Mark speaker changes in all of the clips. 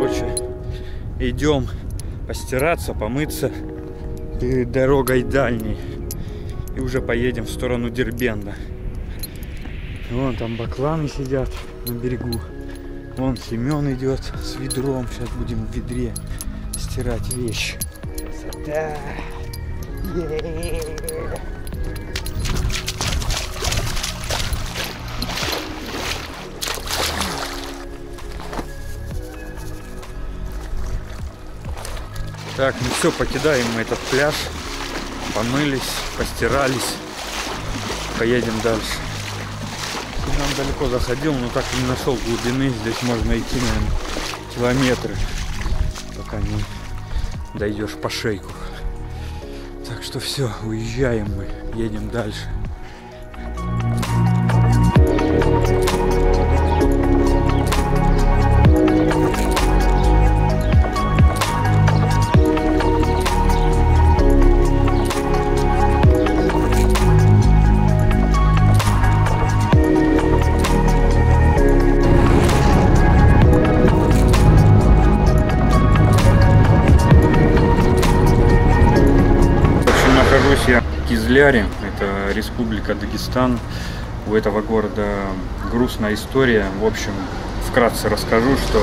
Speaker 1: короче, идем постираться, помыться перед дорогой дальней. И уже поедем в сторону Дербента. Вон там бакланы сидят на берегу. Вон Семен идет с ведром. Сейчас будем в ведре стирать вещи. Красота! Так, ну все, покидаем мы этот пляж. Помылись, постирались. Поедем дальше. Нам далеко заходил, но так и не нашел глубины. Здесь можно идти, наверное, километры, пока не дойдешь по шейку. Так что все, уезжаем мы, едем дальше. Я в Кизляре, это Республика Дагестан. У этого города грустная история. В общем, вкратце расскажу, что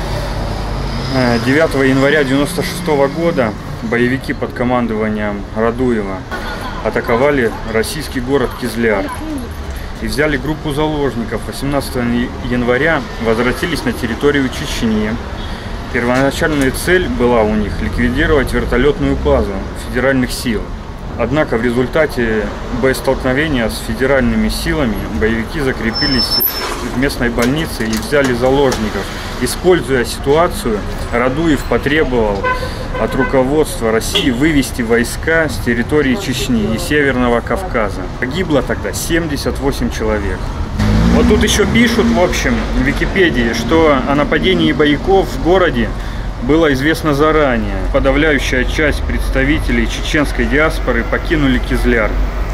Speaker 1: 9 января 1996 года боевики под командованием Радуева атаковали российский город Кизляр и взяли группу заложников. 18 января возвратились на территорию Чечни. Первоначальная цель была у них ликвидировать вертолетную базу федеральных сил. Однако в результате боестолкновения с федеральными силами боевики закрепились в местной больнице и взяли заложников. Используя ситуацию, Радуев потребовал от руководства России вывести войска с территории Чечни и Северного Кавказа. Погибло тогда 78 человек. Вот тут еще пишут, в общем, в Википедии, что о нападении боевиков в городе было известно заранее. Подавляющая часть представителей чеченской диаспоры покинули Кизляр.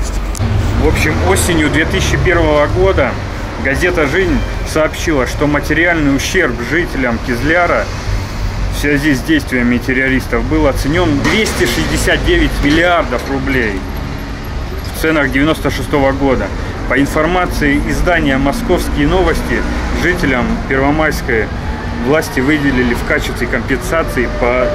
Speaker 1: В общем, осенью 2001 года газета «Жизнь» сообщила, что материальный ущерб жителям Кизляра в связи с действиями террористов был оценен 269 миллиардов рублей в ценах 1996 года. По информации издания «Московские новости», жителям Первомайской власти выделили в качестве компенсации по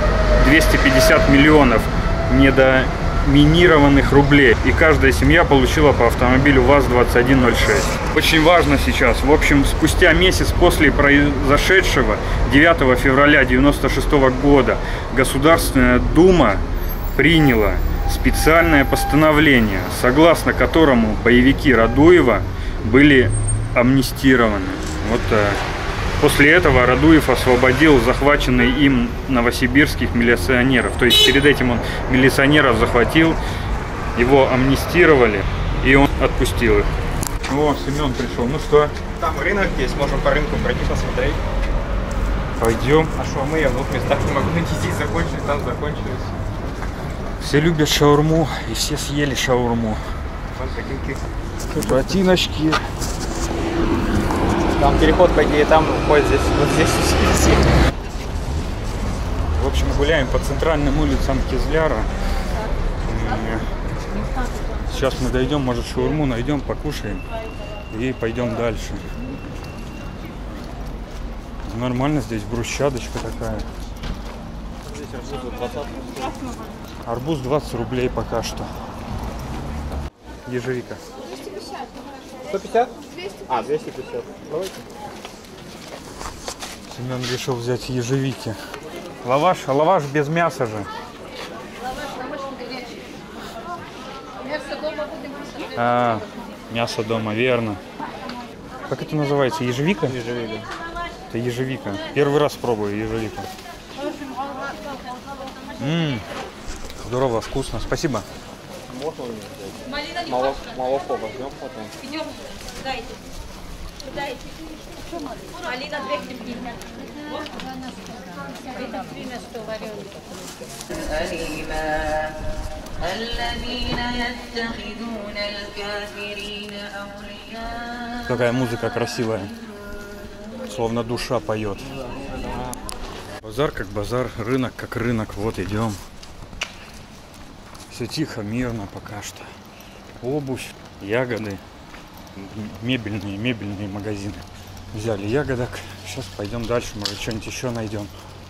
Speaker 1: 250 миллионов недоминированных рублей. И каждая семья получила по автомобилю ВАЗ-2106. Очень важно сейчас. В общем, спустя месяц после произошедшего, 9 февраля 1996 года, Государственная Дума приняла специальное постановление, согласно которому боевики Радуева были амнистированы. Вот так. После этого Радуев освободил захваченных им новосибирских милиционеров. То есть перед этим он милиционеров захватил, его амнистировали, и он отпустил их. О, Семен пришел. Ну что?
Speaker 2: Там рынок есть, можем по рынку пройти посмотреть.
Speaker 1: Пойдем.
Speaker 2: А что, мы я в двух местах не могу найти, здесь закончились, там закончились.
Speaker 1: Все любят шаурму, и все съели шаурму.
Speaker 2: Вон ботинки.
Speaker 1: Ботиночки.
Speaker 2: Там переход, по идее, там входит здесь, вот здесь.
Speaker 1: В общем, гуляем по центральным улицам Кизляра. Сейчас мы дойдем, может, шаурму найдем, покушаем и пойдем дальше. Нормально здесь, брусчаточка такая.
Speaker 2: Здесь арбуз 20.
Speaker 1: Арбуз 20 рублей пока что. Ежевика.
Speaker 2: 150? 250. Давайте.
Speaker 1: Семен решил взять ежевики. Лаваш, а лаваш без мяса же. А, мясо дома, верно. Как это называется? Ежевика?
Speaker 2: Ежевика.
Speaker 1: Это ежевика. Первый раз пробую ежевику. Здорово, вкусно. Спасибо.
Speaker 2: Можно взять? Молоко возьмем потом.
Speaker 3: Идем, дайте. Дайте. Малина 2 гривны. Это время, что вареный.
Speaker 1: Какая музыка красивая. Словно душа поет. Базар как базар, рынок как рынок. Вот идем. Все тихо, мирно пока что. Обувь, ягоды, мебельные магазины. Взяли ягодок. Сейчас пойдем дальше, может что-нибудь еще найдем.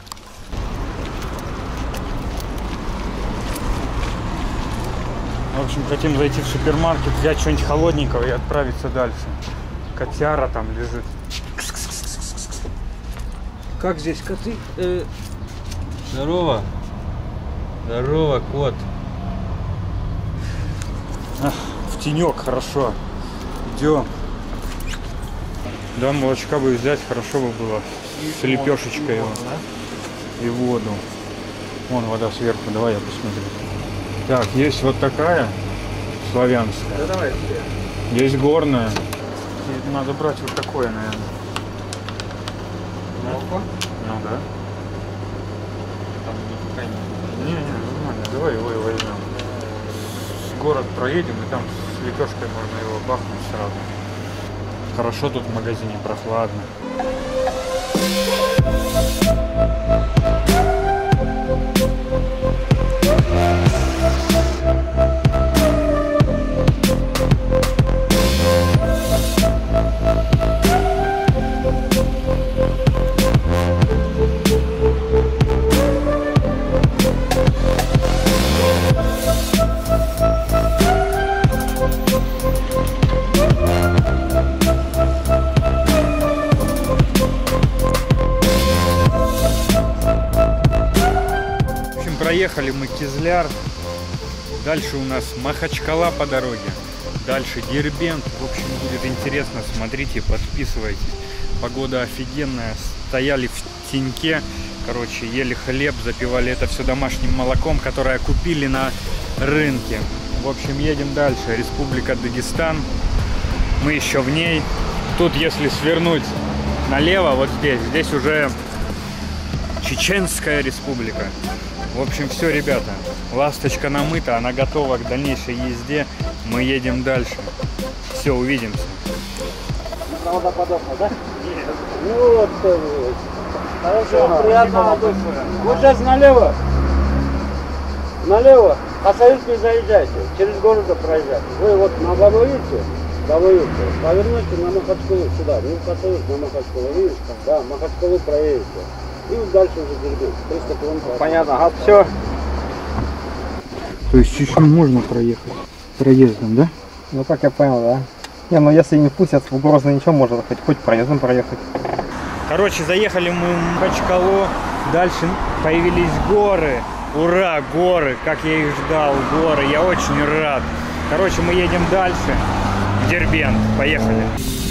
Speaker 1: В общем, хотим зайти в супермаркет, взять что-нибудь холодненького и отправиться дальше. Котяра там лежит. Как здесь коты? Здорово. Здорово, кот. Ах, в тенек, хорошо. Идем. Да, молочка бы взять, хорошо бы было. С лепешечкой его. И воду. Вон вода сверху, давай я посмотрю. Так, есть вот такая славянская. Да, давай. Есть горная. И надо брать вот такое, наверное. Молоко? Ну да. Не, нормально. Давай его и возьмем. Город проедем, и там с лепешкой можно его бахнуть сразу. Хорошо тут в магазине, прохладно. Проехали мы Кизляр, дальше у нас Махачкала по дороге, дальше Дербент. В общем, будет интересно, смотрите, подписывайтесь. Погода офигенная, стояли в теньке, короче, ели хлеб, запивали это все домашним молоком, которое купили на рынке. В общем, едем дальше, Республика Дагестан, мы еще в ней. Тут, если свернуть налево, вот здесь уже Чеченская Республика. В общем, все, ребята, ласточка намыта, она готова к дальнейшей езде. Мы едем дальше. Все, увидимся.
Speaker 4: Правда подобно, да? Нет. Ну вот, хорошо, приятно. Вот сейчас налево. Налево, а Союз не заезжайте, через город проезжайте. Вы вот на Бабоюте, повернете на Махачкалу сюда, не в Союз, на Махачкалу, видишь? Да, Махачкалу проедете. И вот дальше уже Дербент, 300 километров. Понятно, ага, все.
Speaker 1: То есть еще можно проехать проездом, да?
Speaker 4: Ну как я понял, да. Не, ну если не пустят в Грозно, ничего можно хоть проездом проехать.
Speaker 1: Короче, заехали мы в Махачкалу, дальше появились горы. Ура, горы, как я их ждал, горы, я очень рад. Короче, мы едем дальше, в Дербент, поехали.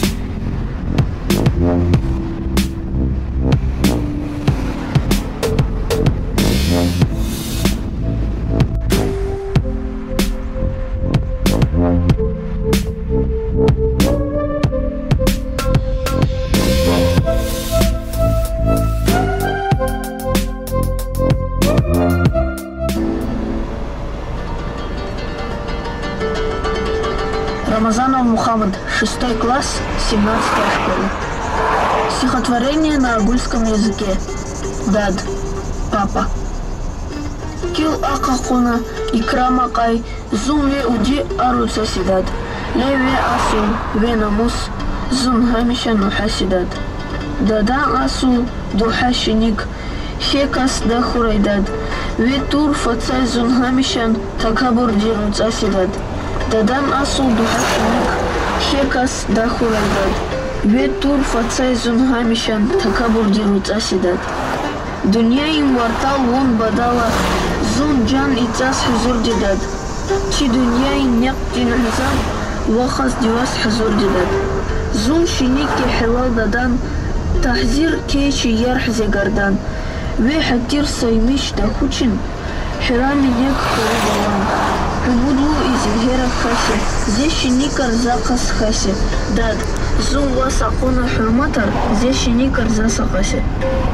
Speaker 5: Рамазанов Мухаммад, 6 класс, 17-я школа. Стихотворение на агульском языке. Дад, папа. Кил акакуна, икрамакай, зумве уди аруса сидад. Леве асул, венамус, зум хамиша нухасидад. Дадан асул, духашиник, хекас да хурайдад. Витур фацай зун хамишан, такабур дирут асидад. Дадан асул духашиник, хекас да хурайдад. Витур фацай зун хамишан, такабур дирут асидад. Дуньяин вартал вон бадала, зун джан ицас хузур дидад. Чи дуньяин няк динахзан, вахас дивас хузур дидад. Зун шиники хилал дадан, тахзир кейчи ярх зегардан. Ве хатир саймиш да хучин, хирами нек хоридалан. Хубудлу из гера хаси, здесь шиникар закас хаси. Дад, зун вас акуна хурматар, здесь шиникар заса хаси.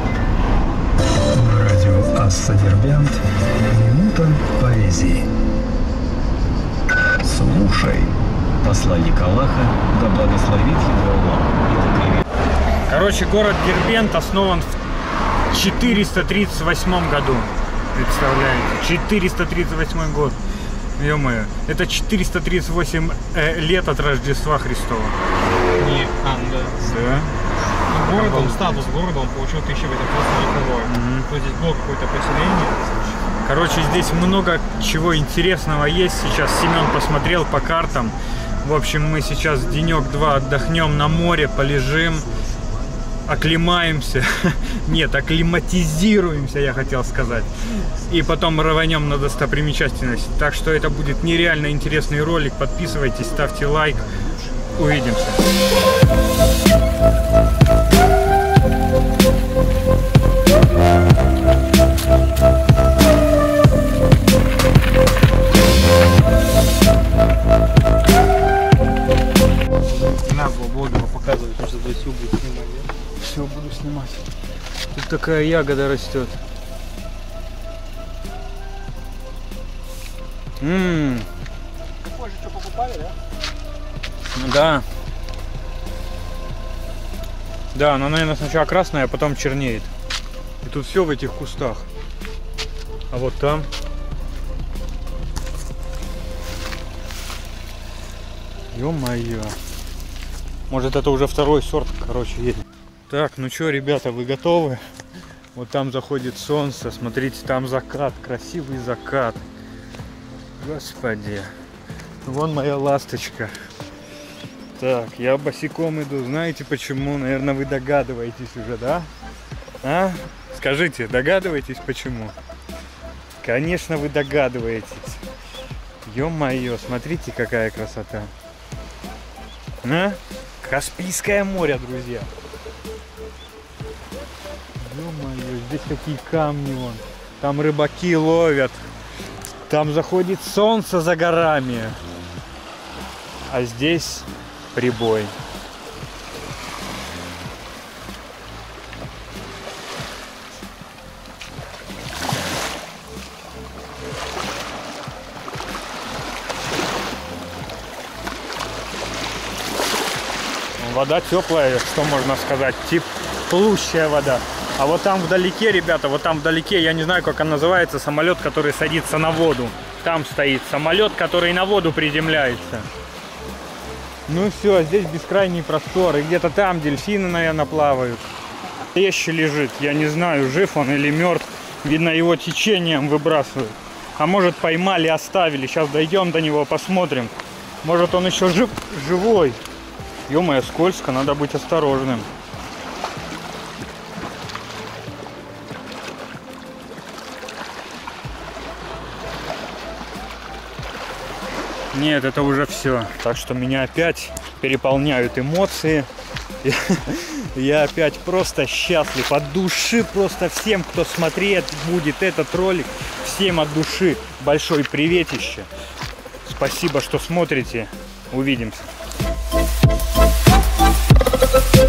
Speaker 6: Радио Асса Дербент. Минута поэзии. Слушай. Посланник Аллаха, да благословит его Аллах.
Speaker 1: Короче, город Дербент основан в 438 году. Представляете? 438 год. Ё-моё. Это 438 лет от Рождества Христова.
Speaker 2: Не, да.
Speaker 1: Да?
Speaker 2: Ну, город, он, статус города он получил 1840. То здесь было какое-то поселение.
Speaker 1: Короче, здесь много чего интересного есть. Сейчас Семен посмотрел по картам. В общем, мы сейчас денек-два отдохнем на море, полежим, оклемаемся. Нет, акклиматизируемся, я хотел сказать. И потом рванем на достопримечательность. Так что это будет нереально интересный ролик. Подписывайтесь, ставьте лайк. Увидимся.
Speaker 2: Надо было блогеру показывать, потому что здесь все будет снимать.
Speaker 1: Все, буду снимать. Тут такая ягода растет.
Speaker 2: Позже что покупали, да?
Speaker 1: Да. Да, она, наверное, сначала красная, а потом чернеет. И тут все в этих кустах. А вот там. Ё-моё. Может, это уже второй сорт, короче, едет. Так, ну что, ребята, вы готовы? Вот там заходит солнце. Смотрите, там закат. Красивый закат. Господи. Вон моя ласточка. Так, я босиком иду. Знаете почему? Наверное, вы догадываетесь уже, да? А? Скажите, догадываетесь почему? Конечно, вы догадываетесь. Ё-моё, смотрите, какая красота. А? Каспийское море, друзья. Ё-моё, здесь какие камни вон. Там рыбаки ловят. Там заходит солнце за горами. А здесь прибой. Вода теплая, что можно сказать, теплущая вода. А вот там вдалеке, ребята, вот там вдалеке, я не знаю, как он называется, самолет, который садится на воду. Там стоит самолет, который на воду приземляется. Ну все, здесь бескрайний простор. И где-то там дельфины, наверное, плавают. Лещ лежит, я не знаю, жив он или мертв. Видно, его течением выбрасывают. А может, поймали, оставили. Сейчас дойдем до него, посмотрим. Может, он еще живой. Ё-моё, скользко, надо быть осторожным. Нет, это уже все. Так что меня опять переполняют эмоции. Я опять просто счастлив. От души просто всем, кто смотреть будет этот ролик. Всем от души большой приветище. Спасибо, что смотрите. Увидимся.